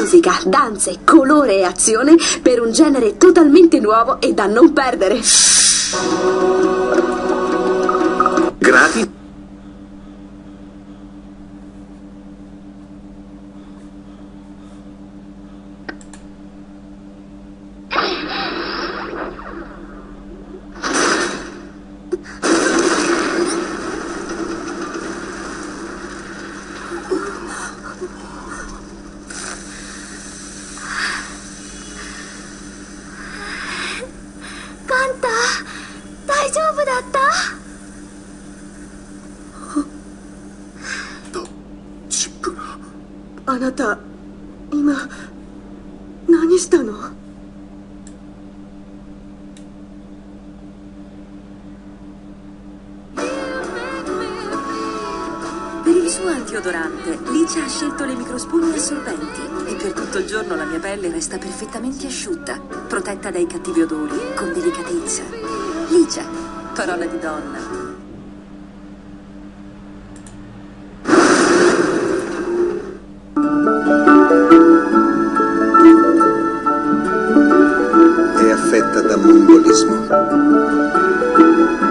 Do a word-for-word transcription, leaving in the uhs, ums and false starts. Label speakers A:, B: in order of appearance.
A: musica, danze, colore e azione per un genere totalmente nuovo e da non perdere.
B: Gratis.
C: Anata, ima, nani shita no?
D: Per il suo antiodorante, Licia ha scelto le microspugne assorbenti e per tutto il giorno la mia pelle resta perfettamente asciutta, protetta dai cattivi odori, con delicatezza. Licia, parola di donna.
E: È affetta da mongolismo.